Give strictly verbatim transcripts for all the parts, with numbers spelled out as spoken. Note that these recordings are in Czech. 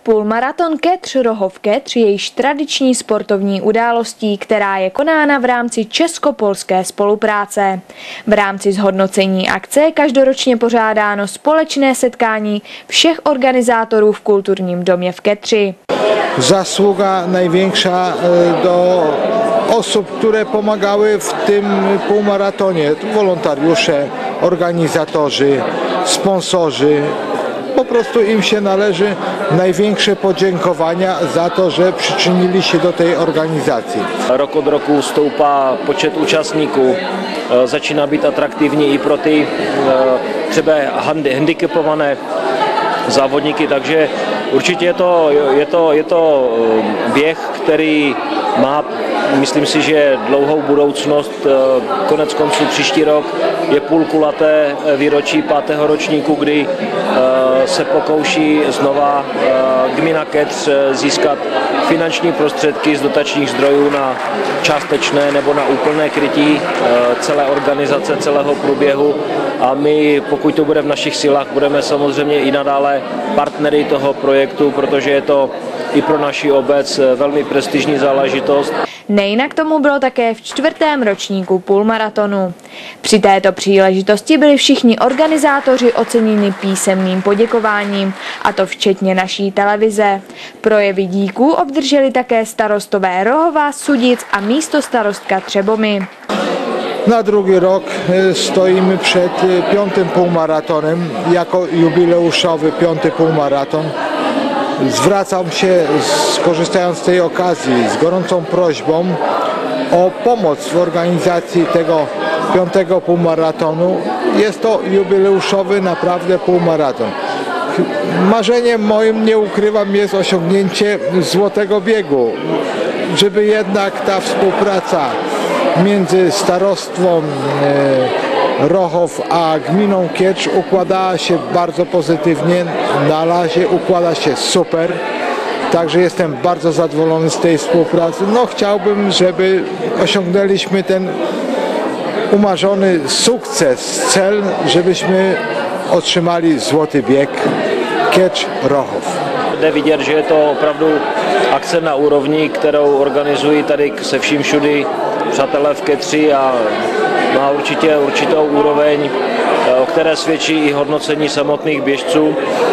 Půlmaraton Ketř Rohov Ketř je již tradiční sportovní událostí, která je konána v rámci česko-polské spolupráce. V rámci zhodnocení akce je každoročně pořádáno společné setkání všech organizátorů v kulturním domě v Ketři. Zasługa największa do osób, które pomagały w tym półmaratonie. Wolontariusze, organizatorzy, sponsorzy. Po prostu im się należy największe podziękowania za to, že přичinili się do tej organizacji. Rok od roku stoupá počet účastníků, začíná být atraktivní i pro ty třeba handicapované závodníky, takže určitě je to, je to, je to běh, který má, myslím si, že dlouhou budoucnost. Konec konců příští rok je půlkulaté výročí pátého ročníku, kdy se pokouší znova gmina Ketř získat finanční prostředky z dotačních zdrojů na částečné nebo na úplné krytí celé organizace, celého průběhu. A my, pokud to bude v našich silách, budeme samozřejmě i nadále partnery toho projektu, protože je to i pro naši obec velmi prestižní záležitost. Nejinak tomu bylo také v čtvrtém ročníku půlmaratonu. Při této příležitosti byli všichni organizátoři oceněni písemným poděkováním, a to včetně naší televize. Projevy díků obdrželi také starostové Rohova, Sudic a místostarostka Třebomy. Na drugi rok stoimy przed piątym półmaratonem, jako jubileuszowy piąty półmaraton. Zwracam się, skorzystając z tej okazji, z gorącą prośbą o pomoc w organizacji tego piątego półmaratonu. Jest to jubileuszowy naprawdę półmaraton. Marzeniem moim, nie ukrywam, jest osiągnięcie złotego biegu, żeby jednak ta współpraca między starostwem Rohov a gminą Ketrz układała się bardzo pozytywnie, na razie układa się super, także jestem bardzo zadowolony z tej współpracy. No, chciałbym, żeby osiągnęliśmy ten umarzony sukces, cel, żebyśmy otrzymali złoty bieg Ketrz Rohov. Jde vidět, že je to opravdu akce na úrovni, kterou organizují tady se vším všudy přátelé v Ketři a má určitě určitou úroveň, o které svědčí i hodnocení samotných běžců,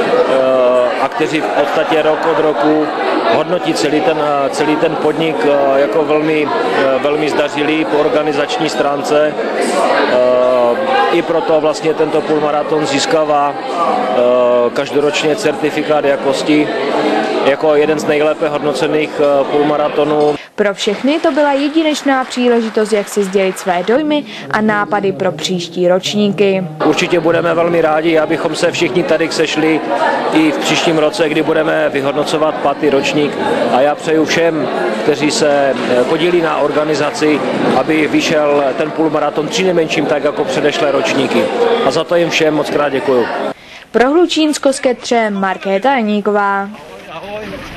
a kteří v podstatě rok od roku hodnotí celý ten, celý ten podnik jako velmi, velmi zdařilý po organizační stránce. I proto vlastně tento půlmaraton získává každoročně certifikát jakosti jako jeden z nejlépe hodnocených půlmaratonů. Pro všechny to byla jedinečná příležitost, jak si sdělit své dojmy a nápady pro příští ročníky. Určitě budeme velmi rádi, abychom se všichni tady sešli i v příštím roce, kdy budeme vyhodnocovat pátý ročník. A já přeju všem, kteří se podílí na organizaci, aby vyšel ten půlmaraton přinejmenším tak jako předešlé ročníky. A za to jim všem moc krát děkuju. Pro Hlučínsko z Ketře Markéta Janíková. Ahoj.